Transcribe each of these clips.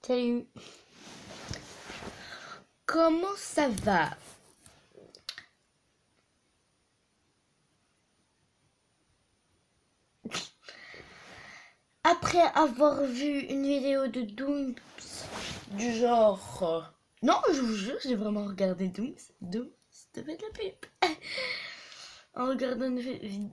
Salut. Comment ça va? Après avoir vu une vidéo de Dooms du genre... Non, je vous jure, j'ai vraiment regardé Dooms. Dooms, te fait de la pub. En regardant une vidéo...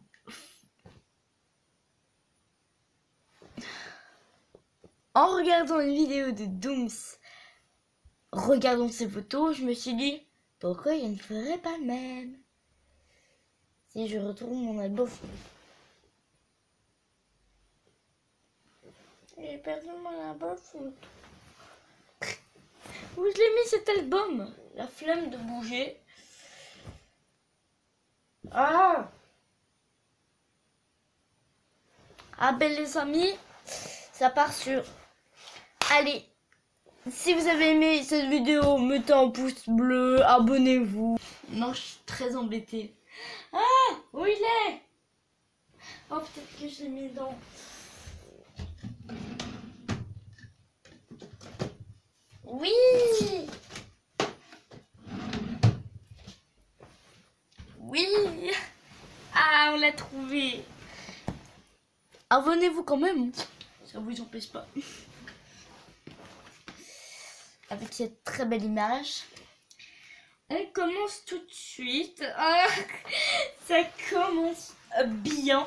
En regardant une vidéo de Dooms, regardant ses photos, je me suis dit, pourquoi je ne ferais pas le même? Si je retrouve mon album. J'ai perdu mon album. Où je l'ai mis cet album? La flemme de bouger. Ah ben les amis, ça part sur... Allez, si vous avez aimé cette vidéo, mettez un pouce bleu, abonnez-vous. Non, je suis très embêtée. Ah, où il est? Oh, peut-être que je l'ai mis dans... Oui. Oui. Ah, on l'a trouvé. Abonnez-vous quand même. Ça vous empêche pas. Avec cette très belle image. On commence tout de suite. Ah, ça commence bien.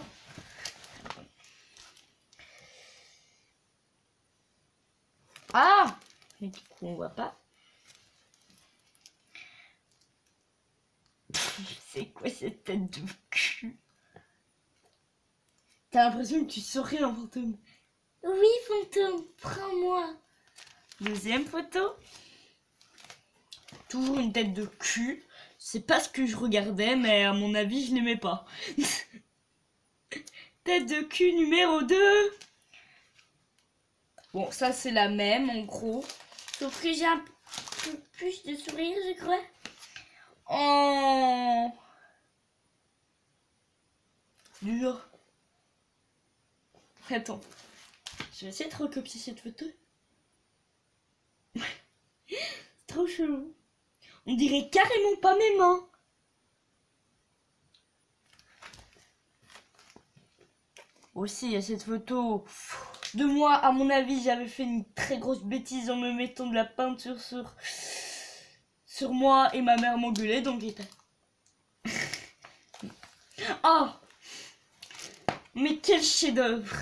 Ah, mais du coup on voit pas. C'est quoi cette tête de cul? T'as l'impression que tu souris en fantôme. Oui, fantôme, prends-moi. Deuxième photo. Toujours une tête de cul. C'est pas ce que je regardais, mais à mon avis, je n'aimais pas. Tête de cul numéro 2. Bon, ça c'est la même en gros. Sauf que j'ai un peu plus de sourire, je crois. Oh, dur. Attends. Je vais essayer de recopier cette photo. C'est trop chelou. On dirait carrément pas mes mains. Aussi, il y a cette photo de moi. À mon avis, j'avais fait une très grosse bêtise en me mettant de la peinture sur moi et ma mère m'engueulait. Donc, oh, mais quel chef-d'œuvre.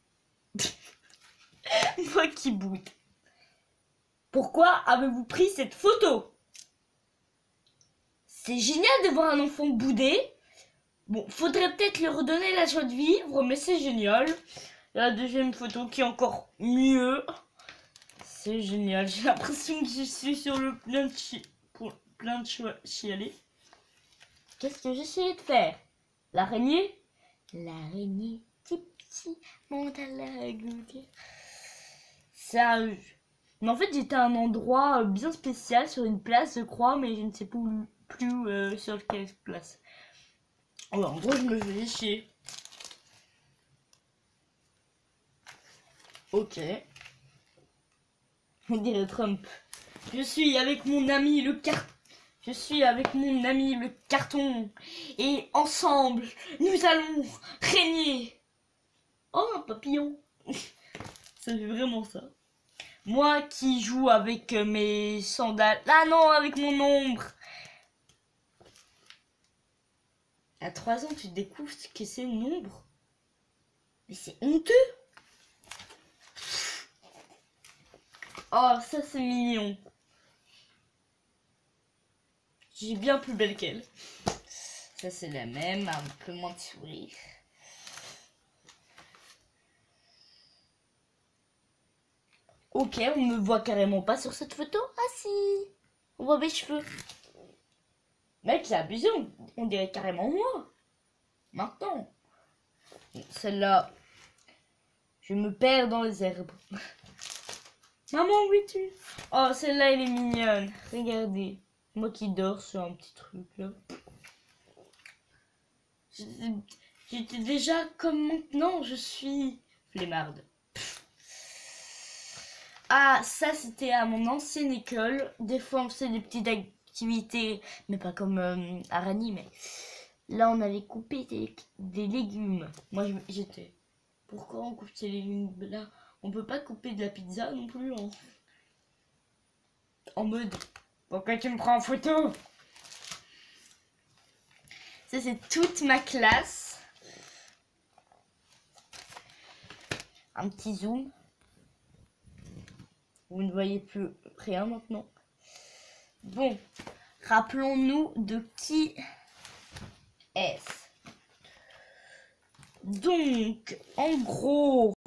Moi qui boude. Pourquoi avez-vous pris cette photo? C'est génial de voir un enfant bouder. Bon, faudrait peut-être lui redonner la joie de vivre, mais c'est génial. La deuxième photo qui est encore mieux. C'est génial. J'ai l'impression que je suis sur le plein de chialer. Qu'est-ce que j'essayais de faire? L'araignée? L'araignée, petit, monte à la gouttière. Ça... Mais en fait, j'étais à un endroit bien spécial, sur une place, je crois, mais je ne sais plus sur quelle place. Alors, en gros, je me faisais chier. Ok. On dirait Trump. Je suis avec mon ami le carton. Et ensemble, nous allons régner. Oh, un papillon. Ça fait vraiment ça. Moi qui joue avec mes sandales. Ah non, avec mon ombre. À 3 ans, tu découvres ce que c'est une ombre. Mais c'est honteux. Oh, ça c'est mignon. J'ai bien plus belle qu'elle. Ça c'est la même, un peu moins de sourire. Ok, on me voit carrément pas sur cette photo. Ah si, on voit mes cheveux. Mec, c'est abusé, on dirait carrément moi. Maintenant. Celle-là, je me perds dans les herbes. Maman, où es-tu? Oh, celle-là, elle est mignonne. Regardez. Moi qui dors sur un petit truc là. J'étais déjà comme maintenant, je suis flemmarde. Ah, ça c'était à mon ancienne école. Des fois on faisait des petites activités, mais pas comme à Rani, mais là on allait couper des légumes. Moi j'étais... Pourquoi on coupe ces légumes là? On peut pas couper de la pizza non plus en mode... Pourquoi tu me prends en photo? Ça c'est toute ma classe. Un petit zoom. Vous ne voyez plus rien maintenant. Bon, rappelons-nous de qui est-ce. Donc, en gros,